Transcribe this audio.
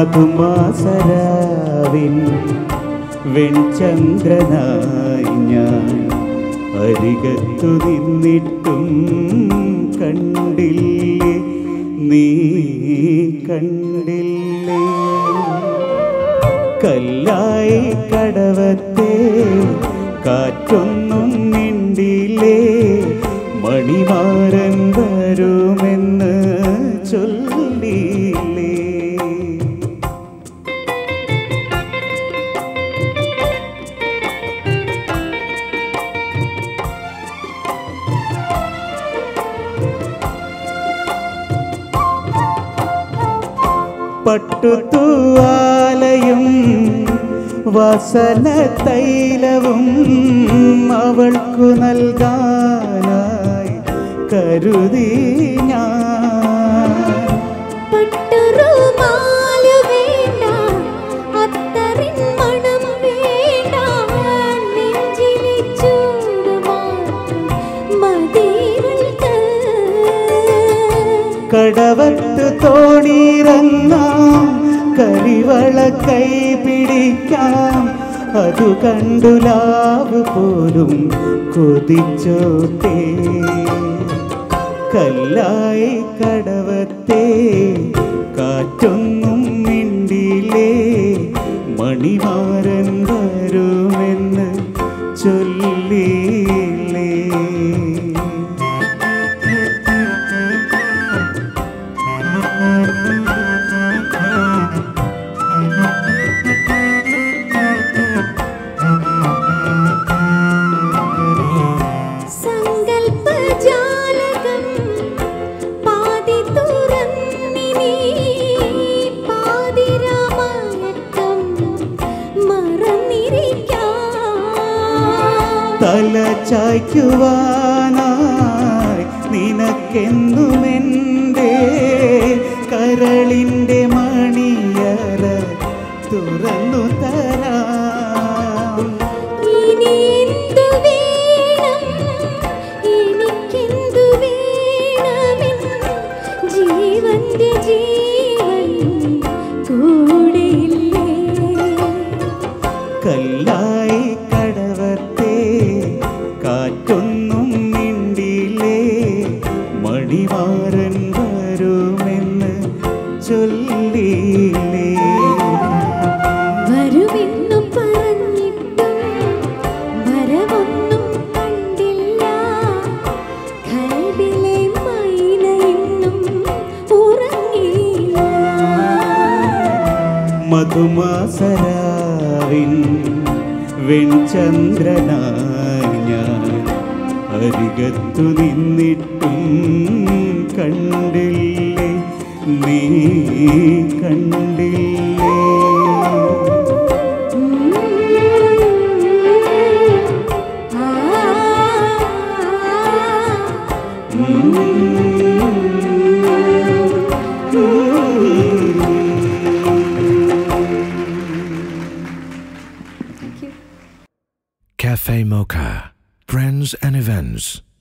മധുമാസരാവിൻ വെൺചന്ദ്രനായി ഞാൻ അരികത്തു നിന്നിട്ടും കണ്ടില്ലേ നീ കണ്ടില്ലേ കല്ലായി കടവത്തെ കാറ്റൊന്നും മിണ്ടില്ലേ മണിമാരൻ വരുമെന്ന് ചൊല്ലില്ലേ പട്ടുതൂവാലയും വസന തൈലവും അവൾക്കു നൽകാനായി കരുതി ഞാൻ പട്ടുറുമാലു വേണ്ട അത്തറിൻ മണം വേണ്ട നെഞ്ചിലെ ചൂട് മാത്രം മതിവൾക്ക് കടവത്ത് തോണിയിറങ്ങാം കരിവള കൈ പിടിക്കാം അതു കണ്ടു ലാവ് പോലും കൊതിച്ചോട്ടെ കല്ലായി കടവത്തെ കാറ്റൊന്നും മിണ്ടില്ലേ മണിമാരൻ വരുമെന്ന് ചൊല്ലില്ലേ തല ചായ്ക്കുവാനായി നിനക്കെന്നുമെൻ്റെ കരളിൻ്റെ മണിയറ തുറന്നു തരാം ഇനി എന്തു വേണം എനിക്കെന്തു വേണമെന്ന് ജീവന്റെ ജീവൻ കൂടെയില്ലേ കല്ലായി കടവത്തെ കാറ്റൊന്നും മിണ്ടില്ലേ മണിമാരൻ വരുമെന്ന് ചൊല്ലില്ലേ വരുമെന്നു പറഞ്ഞിട്ടും വരവൊന്നും കണ്ടില്ല കൽബിലെ മൈന ഇന്നും ഉറങ്ങിയില്ല മധുമാസരാവിൻ വെൺചന്ദ്രനായി ഞാൻ അരികത്തു നിന്നിട്ടും കണ്ടില്ലേ നീ കണ്ടില്ലേ Cafe Mocha, Friends and Events.